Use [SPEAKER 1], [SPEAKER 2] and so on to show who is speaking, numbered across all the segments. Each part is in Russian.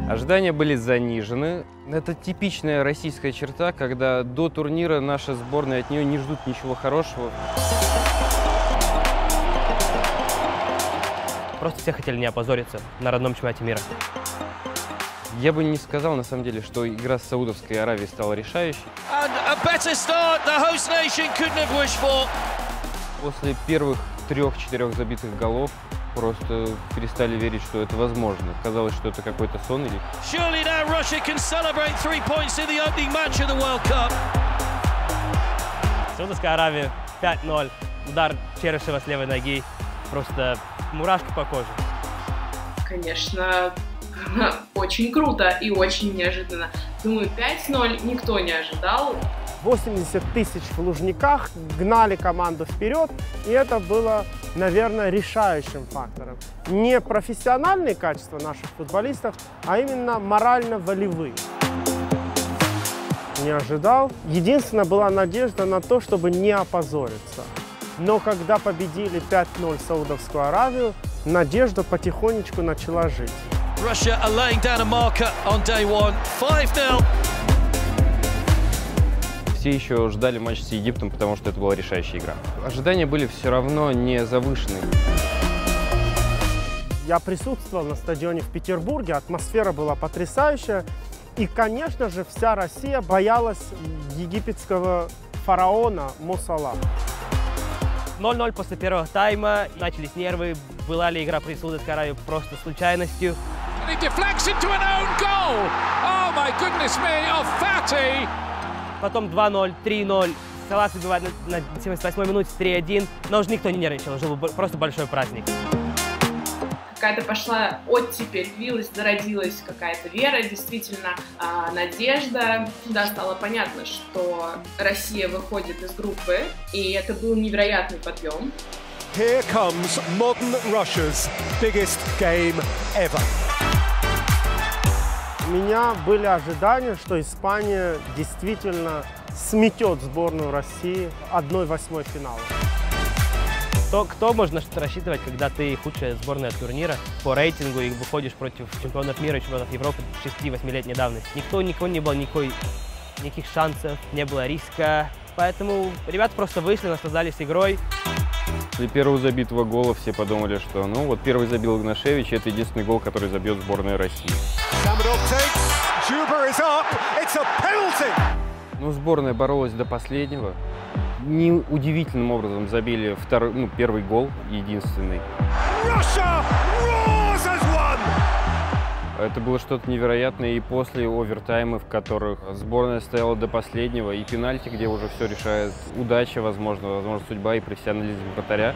[SPEAKER 1] Ожидания были занижены. Это типичная российская черта, когда до турнира наша сборная от нее не ждут ничего хорошего.
[SPEAKER 2] Просто все хотели не опозориться на родном чемпионате мира.
[SPEAKER 1] Я бы не сказал, на самом деле, что игра с Саудовской Аравией стала решающей. После первых 3-4 забитых голов просто перестали верить, что это возможно. Казалось, что это какой-то сон или...
[SPEAKER 2] Саудовская Аравия 5-0. Удар Черышева с левой ноги. Просто мурашки по коже.
[SPEAKER 3] Конечно, очень круто и очень неожиданно. Думаю, 5-0 никто не ожидал.
[SPEAKER 4] 80 тысяч в Лужниках гнали команду вперед, и это было, наверное, решающим фактором. Не профессиональные качества наших футболистов, а именно морально-волевые. Не ожидал. Единственная была надежда на то, чтобы не опозориться. Но когда победили 5-0 Саудовскую Аравию, надежда потихонечку начала жить.
[SPEAKER 5] Russia are laying down a marker on day one. 5-0.
[SPEAKER 1] Все еще ждали матч с Египтом, потому что это была решающая игра. Ожидания были все равно не завышенные.
[SPEAKER 4] Я присутствовал на стадионе в Петербурге, атмосфера была потрясающая. И, конечно же, вся Россия боялась египетского фараона Мо Салаха.
[SPEAKER 2] 0-0 после первого тайма. Начались нервы. Была ли игра при Саудовской Аравии просто случайностью? Потом 2-0, 3-0. Салах забивает на 78-й минуте 3-1. Но уже никто не нервничал, уже был просто большой праздник.
[SPEAKER 3] Какая-то пошла оттепель, зародилась какая-то вера, действительно, надежда. Да, стало понятно, что Россия выходит из группы, и это был невероятный подъем.
[SPEAKER 6] Here comes modern Russia's biggest game ever.
[SPEAKER 4] У меня были ожидания, что Испания действительно сметет сборную России 1/8 финала.
[SPEAKER 2] Кто можно что-то рассчитывать, когда ты худшая сборная турнира по рейтингу и выходишь против чемпионов мира и чемпионов Европы 6-8-летней давности? Никто не было никаких шансов, не было риска. Поэтому ребята просто вышли, наслаждались игрой.
[SPEAKER 1] После первого забитого гола все подумали, что ну вот первый забил Игнашевич, это единственный гол, который забьет сборная России. Ну, сборная боролась до последнего. Неудивительным образом забили первый гол, единственный. Это было что-то невероятное, и после овертайма, в которых сборная стояла до последнего, и пенальти, где уже все решает удача, возможно, судьба и профессионализм вратаря.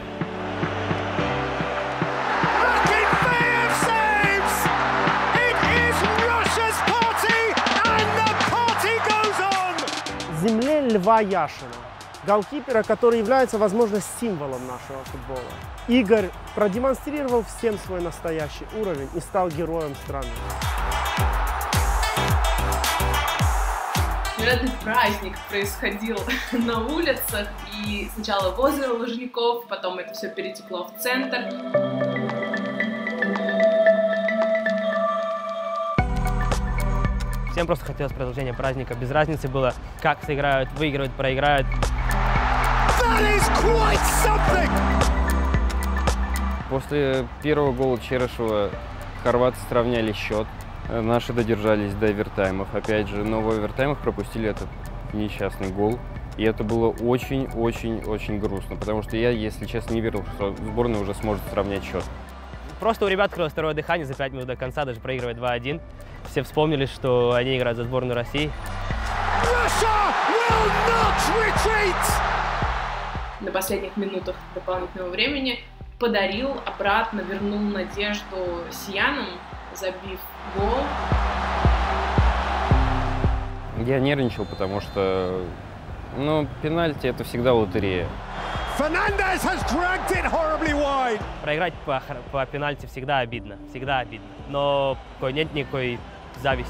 [SPEAKER 4] Земле Льва Яшина, голкипера, который является, возможно, символом нашего футбола. Игорь продемонстрировал всем свой настоящий уровень и стал героем страны.
[SPEAKER 3] Невероятный праздник происходил на улицах, и сначала возле Лужников, потом это все перетекло в центр.
[SPEAKER 2] Всем просто хотелось продолжения праздника. Без разницы было, как сыграют, выиграют, проиграют.
[SPEAKER 1] После первого гола Черышева хорваты сравняли счет. Наши додержались до овертаймов. Опять же, но в овертаймах пропустили этот несчастный гол. И это было очень-очень-очень грустно, потому что я, если честно, не верил, что сборная уже сможет сравнять счет.
[SPEAKER 2] Просто у ребят открылось второе дыхание за 5 минут до конца, даже проигрывая 2-1. Все вспомнили, что они играют за сборную России.
[SPEAKER 3] На последних минутах дополнительного времени подарил обратно, вернул надежду Сиянам, забив гол.
[SPEAKER 1] Я нервничал, потому что, пенальти — это всегда лотерея.
[SPEAKER 2] Проиграть по пенальти всегда обидно, но нет никакой зависти.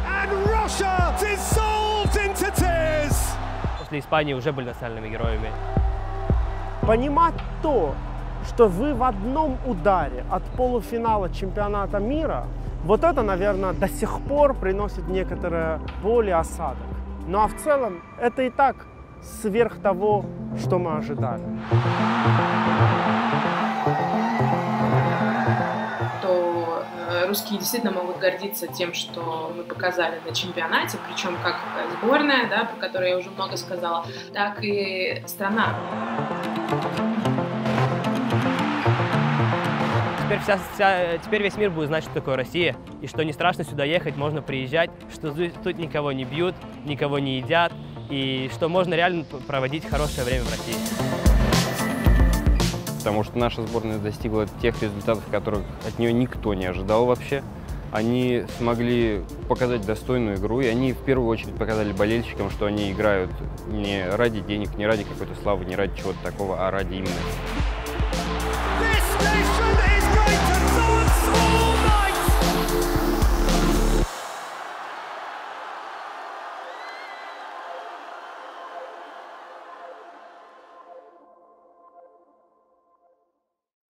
[SPEAKER 2] После Испании уже были национальными героями.
[SPEAKER 4] Понимать то, что вы в одном ударе от полуфинала чемпионата мира Вот это, наверное, до сих пор приносит некоторое боль и осадок. Ну а в целом это и так сверх того, что мы ожидали.
[SPEAKER 3] То русские действительно могут гордиться тем, что мы показали на чемпионате, причем как сборная, да, про которую я уже много сказала, так и страна.
[SPEAKER 2] Теперь весь мир будет знать, что такое Россия, и что не страшно сюда ехать, можно приезжать, что тут никого не бьют, никого не едят, и что можно реально проводить хорошее время в России.
[SPEAKER 1] Потому что наша сборная достигла тех результатов, которых от нее никто не ожидал вообще. Они смогли показать достойную игру, и они в первую очередь показали болельщикам, что они играют не ради денег, не ради какой-то славы, не ради чего-то такого, а ради именно